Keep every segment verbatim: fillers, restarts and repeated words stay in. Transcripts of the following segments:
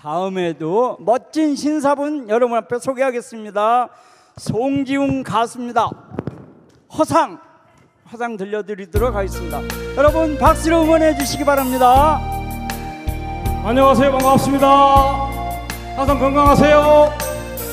다음에도 멋진 신사분 여러분 앞에 소개하겠습니다. 송지웅 가수입니다. 허상 허상 들려드리도록 하겠습니다. 여러분 박수로 응원해 주시기 바랍니다. 안녕하세요. 반갑습니다. 항상 건강하세요.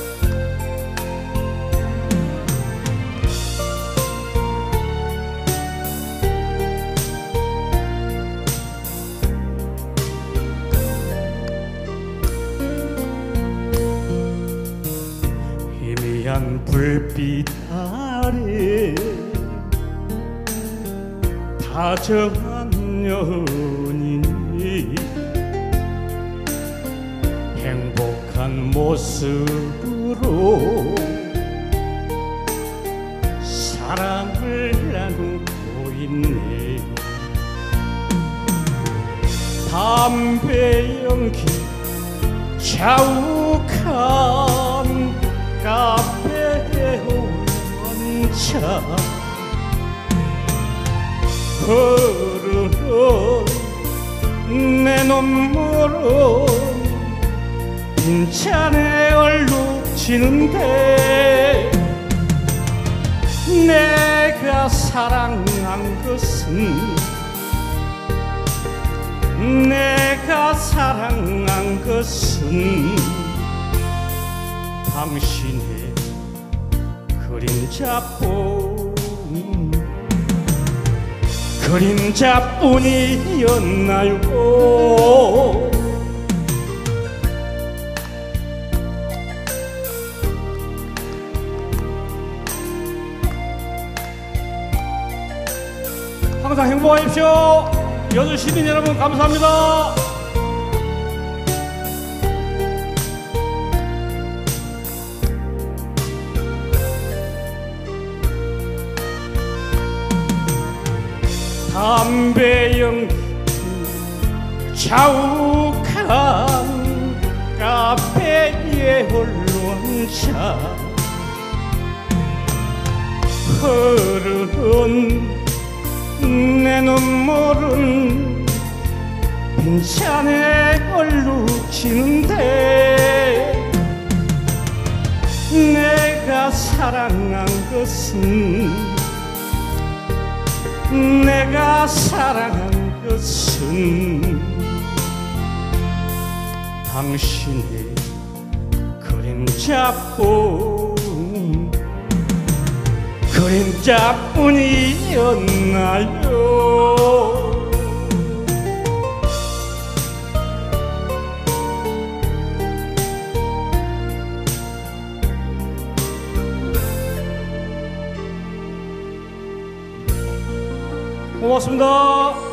희미한 불빛 아래 다정한 연인이 행복한 모습으로 사랑을 나누고 있네. 담배 연기 자욱한 카페에 혼자 흐르는 내 눈물은 빈잔에 얼룩지는데 내가 사랑한 것은 내가 사랑한 것은 당신의 그림자뿐 그림자뿐이었나요? 항상 행복하십시오. 여주 시민 여러분 감사합니다. 담배 연기 자욱한 카페에 혼자 흐르는 내 눈물은 빈잔에 얼룩지는데 내가 사랑한 것은 내가 사랑한 것은 당신의 그림자뿐 그림자뿐이었나요? 고맙습니다.